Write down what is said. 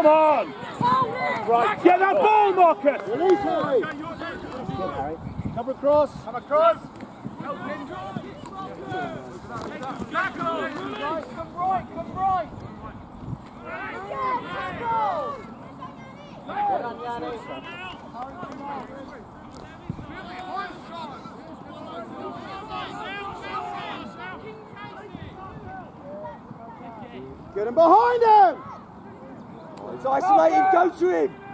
Come on! Right, get that ball, Marcus! Release, Harry! Cover across! Come across! Come right, come right! Well done, Yanni. Get him behind him! He's isolated, go to him!